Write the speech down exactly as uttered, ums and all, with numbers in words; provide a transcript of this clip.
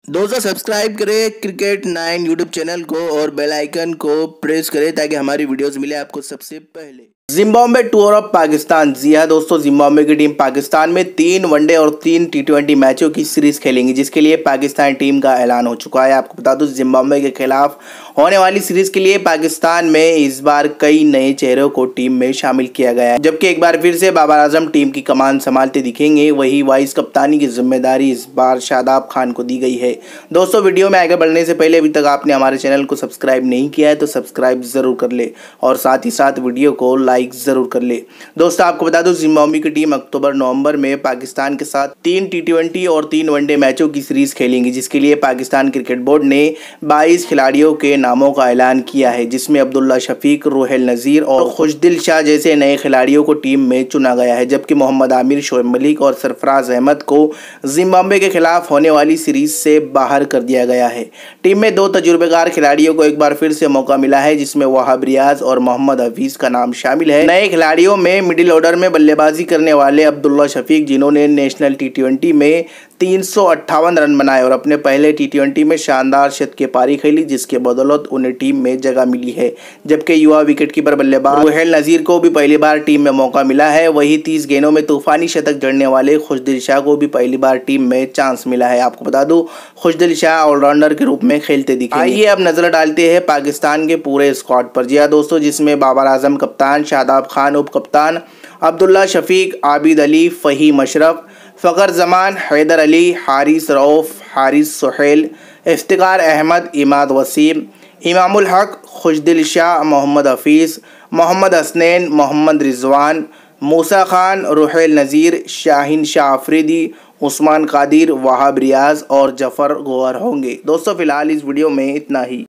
दोस्तों सब्सक्राइब करें cricket nine YouTube channel को और बेल आइकन को प्रेस करें ताकि हमारी वीडियोस मिले आपको सबसे पहले। Zimbabwe tour of Pakistan. जी हाँ दोस्तों, जिम्बाब्वे की टीम पाकिस्तान में तीन वनडे और तीन टी ट्वेंटी मैचों की सीरीज खेलेंगी, जिसके लिए पाकिस्तान टीम का ऐलान हो चुका है। आपको बता दूं, जिम्बाब्वे के खिलाफ होने वाली सीरीज के लिए पाकिस्तान में इस बार कई नए चेहरों को टीम में शामिल किया गया है, जबकि एक बार फिर से बाबर आजम टीम की कमान संभालते दिखेंगे। वही वाइस कप्तानी की जिम्मेदारी इस बार शादाब खान को दी गई है। दोस्तों वीडियो में आगे बढ़ने से पहले अभी तक आपने हमारे चैनल को सब्सक्राइब नहीं किया है तो सब्सक्राइब जरूर कर ले और साथ ही साथ वीडियो को लाइक जरूर कर ले। दोस्तों आपको बता दूं, जिम्बाब्वे की टीम अक्टूबर नवंबर में पाकिस्तान के साथ तीन टी ट्वेंटी और तीन वनडे मैचों की सीरीज खेलेंगी, जिसके लिए पाकिस्तान क्रिकेट बोर्ड ने बाईस खिलाड़ियों के नामों का ऐलान किया है, जिसमें अब्दुल्ला शफीक, रुहेल नज़ीर और खुशदिल शाह जैसे नए खिलाड़ियों को टीम में चुना गया है। जबकि मोहम्मद आमिर, शोएब मलिक और सरफराज अहमद को जिम्बाब्वे के खिलाफ होने वाली सीरीज से बाहर कर दिया गया है। टीम में दो तजुर्बेकार खिलाड़ियों को एक बार फिर से मौका मिला है, जिसमें वहाब रियाज और मोहम्मद हफीज का नाम शामिल है। नए खिलाड़ियों में मिडिल ऑर्डर में बल्लेबाजी करने वाले अब्दुल्ला शफीक, जिन्होंने नेशनल टी ट्वेंटी में तीन सौ अट्ठावन रन बनाए और अपने पहले टी ट्वेंटी में शानदार शत की पारी खेली, जिसके बदौलत उन्हें टीम में जगह मिली है। जबकि युवा विकेटकीपर बल्लेबाज रुहेल नज़ीर को भी पहली बार टीम में मौका मिला है। वही तीस गेंदों में तूफानी शतक जड़ने वाले खुशदिल शाह को भी पहली बार टीम में चांस मिला है। आपको बता दूं, खुशदिल शाह ऑलराउंडर के रूप में खेलते दिखेंगे। आइए अब नजर डालते हैं पाकिस्तान के पूरे स्क्वाड पर। जी हाँ दोस्तों, जिसमें बाबर आजम कप्तान, शादाब खान उप कप्तान, अब्दुल्ला शफीक, आबिद अली, फ़हीम अशरफ, फ़खर जमान, हैदर अली, हारिस रऊफ़, हारिस सुहेल, इफ्तिकार अहमद, इमाद वसीम, इमामुल हक, खुशदिल शाह, मोहम्मद हफीज़, मोहम्मद हसनैन, मोहम्मद रिजवान, मूसा खान, रुहेल नज़ीर, शाहीन शाह अफरीदी, उस्मान कादिर, वहाब रियाज और जफ़र गोहर होंगे। दोस्तों फिलहाल इस वीडियो में इतना ही।